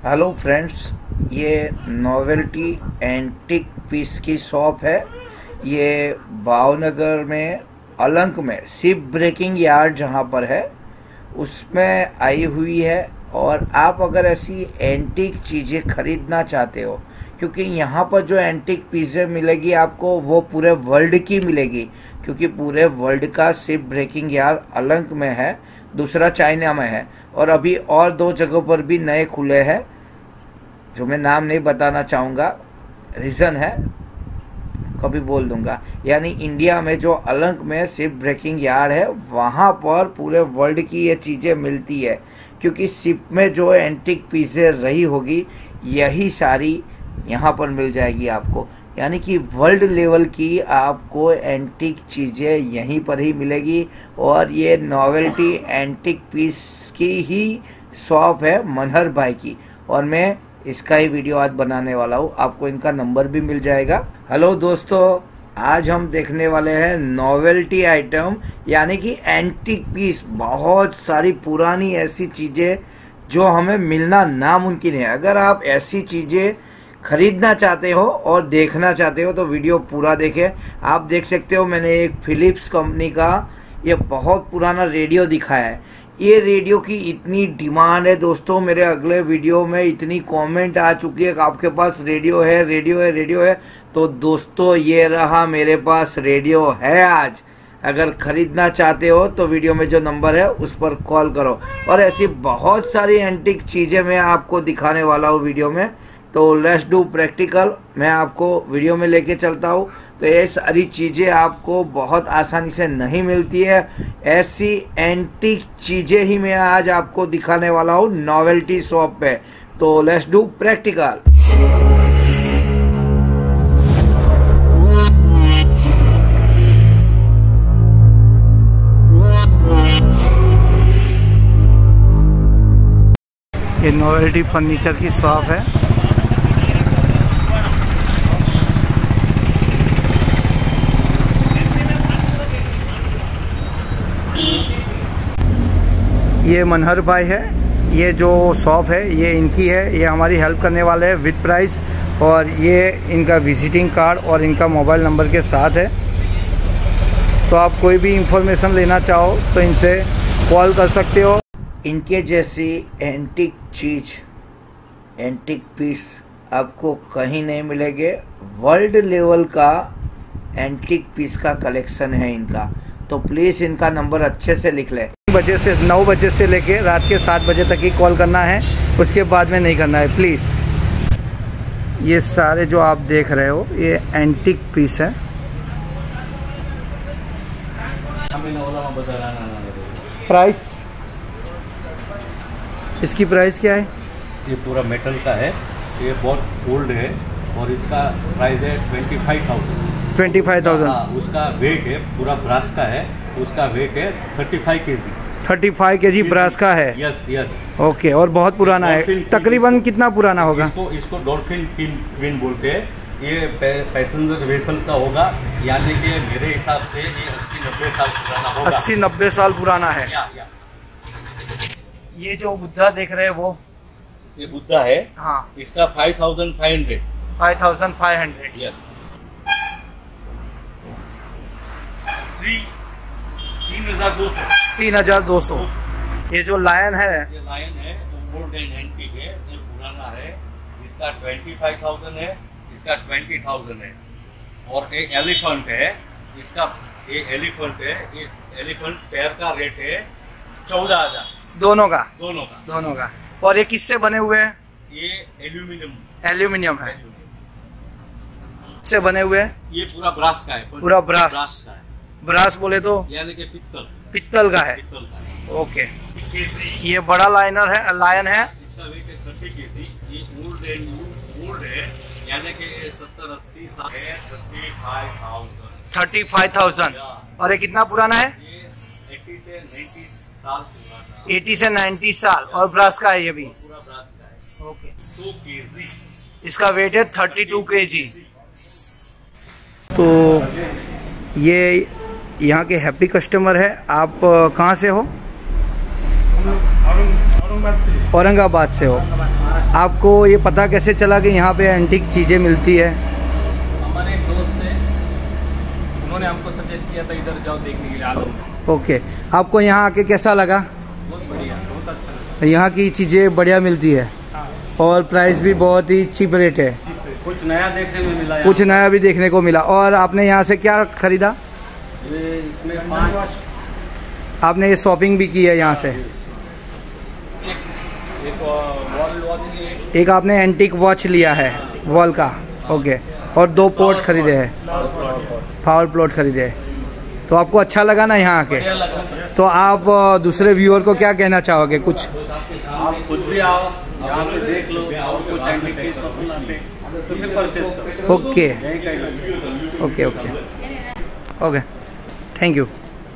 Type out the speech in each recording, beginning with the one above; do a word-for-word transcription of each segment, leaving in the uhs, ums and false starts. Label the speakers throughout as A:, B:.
A: Hello friends, ये novelty antique piece की shop है। ये भावनगर में अलंक में शिप ब्रेकिंग यार्ड जहाँ पर है उसमें आई हुई है। और आप अगर ऐसी एंटिक चीज़ें खरीदना चाहते हो, क्योंकि यहाँ पर जो एंटिक पीसें मिलेगी आपको वो पूरे वर्ल्ड की मिलेगी, क्योंकि पूरे वर्ल्ड का शिप ब्रेकिंग यार्ड अलंक में है, दूसरा चाइना में है और अभी और दो जगहों पर भी नए खुले हैं जो मैं नाम नहीं बताना चाहूँगा, रीज़न है कभी बोल दूंगा। यानी इंडिया में जो अलंक में शिप ब्रेकिंग यार्ड है वहाँ पर पूरे वर्ल्ड की ये चीज़ें मिलती है, क्योंकि शिप में जो एंटिक पीसें रही होगी यही सारी यहाँ पर मिल जाएगी आपको। यानी कि वर्ल्ड लेवल की आपको एंटिक चीज़ें यहीं पर ही मिलेगी। और ये नोवेल्टी एंटिक पीस की ही शॉप है मनहर भाई की, और मैं इसका ही वीडियो आज बनाने वाला हूँ। आपको इनका नंबर भी मिल जाएगा। हेलो दोस्तों, आज हम देखने वाले हैं नोवेल्टी आइटम, यानी कि एंटिक पीस। बहुत सारी पुरानी ऐसी चीज़ें जो हमें मिलना नामुमकिन है। अगर आप ऐसी चीज़ें खरीदना चाहते हो और देखना चाहते हो तो वीडियो पूरा देखें। आप देख सकते हो मैंने एक फिलिप्स कंपनी का ये बहुत पुराना रेडियो दिखाया है। ये रेडियो की इतनी डिमांड है दोस्तों, मेरे अगले वीडियो में इतनी कमेंट आ चुकी है कि आपके पास रेडियो है रेडियो है रेडियो है। तो दोस्तों ये रहा, मेरे पास रेडियो है आज। अगर खरीदना चाहते हो तो वीडियो में जो नंबर है उस पर कॉल करो। और ऐसी बहुत सारी एंटिक चीज़ें मैं आपको दिखाने वाला हूँ वीडियो में। तो लेट्स डू प्रैक्टिकल। मैं आपको वीडियो में लेके चलता हूँ। तो ये सारी चीज़ें आपको बहुत आसानी से नहीं मिलती है। ऐसी एंटिक चीज़ें ही मैं आज आपको दिखाने वाला हूँ नोवेल्टी शॉप पे। तो लेट्स डू प्रैक्टिकल।
B: ये नोवेल्टी फर्नीचर की शॉप है। ये मनहर भाई है, ये जो शॉप है ये इनकी है। ये हमारी हेल्प करने वाले हैं विद प्राइस, और ये इनका विजिटिंग कार्ड और इनका मोबाइल नंबर के साथ है। तो आप कोई भी इंफॉर्मेशन लेना चाहो तो इनसे कॉल कर सकते हो।
A: इनके जैसी एंटिक चीज़, एंटिक पीस आपको कहीं नहीं मिलेंगे। वर्ल्ड लेवल का एंटिक पीस का कलेक्शन है इनका। तो प्लीज़ इनका नंबर अच्छे से लिख ले।
B: बजे से नौ बजे से लेके रात के सात बजे तक ही कॉल करना है, उसके बाद में नहीं करना है प्लीज़। ये सारे जो आप देख रहे हो ये एंटिक पीस है। प्राइस इसकी प्राइस क्या है?
C: ये पूरा मेटल का है, ये बहुत ओल्ड है और इसका प्राइस है twenty five thousand.
B: Twenty five thousand
C: उसका वेट है, पूरा ब्रास का है, उसका वेट है थर्टी फाइव के जी।
B: थर्टी फाइव के जी ब्रास का है।
C: Yes yes.
B: ओके, और बहुत पुराना है। तकरीबन कितना पुराना होगा?
C: इसको इसको डॉल्फिन ट्विन बोलते हैं। ये पैसेंजर वेसल का होगा, यानी कि मेरे हिसाब से ये अस्सी नब्बे साल पुराना होगा।
B: अस्सी नब्बे साल पुराना है।
C: या, या।
B: ये जो बुद्धा देख रहे हैं वो
C: ये बुद्धा है।
B: हाँ,
C: इसका five thousand five hundred.
B: Five thousand five hundred.
C: Yes. तीन हजार दो सौ।
B: तीन हजार दो सौ। ये जो लायन है,
C: ये लायन है वो गोल्ड एंड एंटीक है, ये पुराना है। इसका ट्वेंटी फाइव थाउजेंड है, इसका ट्वेंटी थाउजेंड है। और एक एलिफेंट है, इसका ये एलिफेंट है, ये एलिफेंट पैर का रेट है चौदह हजार।
B: दोनों का?
C: दोनों का
B: दोनों का। और ये किससे बने हुए हैं?
C: ये एल्यूमिनियम
B: एल्यूमिनियम है। से बने हुए हैं?
C: ये पूरा ब्रास का है।
B: पूरा ब्रास,
C: ब्रास का है।
B: ब्रास बोले तो
C: यानी कि पित्तल
B: पित्तल का है।
C: पित्तल का है।
B: ओके। ये बड़ा लाइनर है, लायन है।
C: इसका वेट है थर्टी के जी। ये ओल्ड एंड ओल्ड है, यानी कि सत्तर अस्सी साल है। Thirty five thousand.
B: Thirty five thousand. और ये कितना पुराना है?
C: ये एट्टी से नाइन्टी साल पुराना।
B: एटी से नाइन्टी साल। और ब्रास का है ये भी?
C: पूरा ब्रास का है।
B: ओके।
C: टू के जी।
B: इसका वेट है थर्टी टू के जी। तो ये यहाँ के हैप्पी कस्टमर है। आप कहाँ से हो? औरंगाबाद से हो। आपको ये पता कैसे चला कि यहाँ पे एंटीक चीज़ें मिलती है?
D: हमारे एक दोस्त थे, उन्होंने हमको सजेस्ट किया था इधर जाओ देखने के लिए आलम।
B: ओके, आपको यहाँ आके कैसा लगा?
D: बहुत बढ़िया, बहुत अच्छा लगा।
B: यहाँ की चीज़ें बढ़िया मिलती है और प्राइस भी बहुत ही चीप रेट है।
D: कुछ नया देखने में मिला,
B: कुछ नया भी देखने को मिला। और आपने यहाँ से क्या खरीदा?
D: ये इसमें पाँच,
B: आपने ये शॉपिंग भी की है यहाँ से?
D: एक एक वॉल वॉच लिए,
B: एक आपने एंटीक वॉच लिया है वॉल का, ओके, और दो पोर्ट खरीदे हैं, पावर प्लॉट खरीदे हैं। तो आपको अच्छा लगा ना यहाँ आके?
D: बढ़िया लगा।
B: तो आप अ, दूसरे व्यूअर को क्या कहना चाहोगे? कुछ
D: आप खुद भी आओ, यहाँ पे देख लो, और कुछ एंटीक पीस पसंद आते तो फिर परचेज करो।
B: ओके
D: यही कहेगा।
B: Okay okay okay, thank you.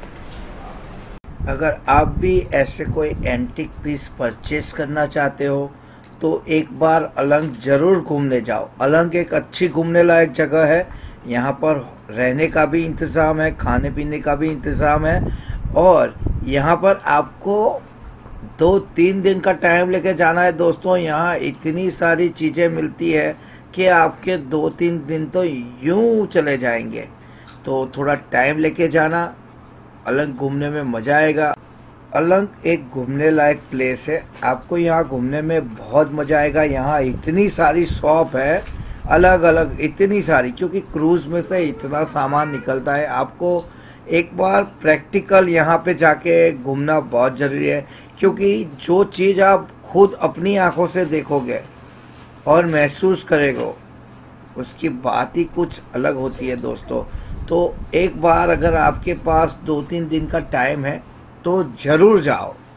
A: अगर आप भी ऐसे कोई एंटीक पीस परचेस करना चाहते हो तो एक बार अलंग जरूर घूमने जाओ। अलंग एक अच्छी घूमने लायक जगह है। यहाँ पर रहने का भी इंतज़ाम है, खाने पीने का भी इंतज़ाम है, और यहाँ पर आपको दो तीन दिन का टाइम लेके जाना है दोस्तों। यहाँ इतनी सारी चीज़ें मिलती है कि आपके दो तीन दिन तो यूं चले जाएंगे। तो थोड़ा टाइम लेके जाना, अलंग घूमने में मज़ा आएगा। अलंग एक घूमने लायक प्लेस है, आपको यहाँ घूमने में बहुत मज़ा आएगा। यहाँ इतनी सारी शॉप है, अलग अलग इतनी सारी, क्योंकि क्रूज़ में से इतना सामान निकलता है। आपको एक बार प्रैक्टिकल यहाँ पे जाके घूमना बहुत ज़रूरी है, क्योंकि जो चीज़ आप खुद अपनी आंखों से देखोगे और महसूस करेंगे उसकी बात ही कुछ अलग होती है दोस्तों। तो एक बार अगर आपके पास दो तीन दिन का टाइम है तो ज़रूर जाओ।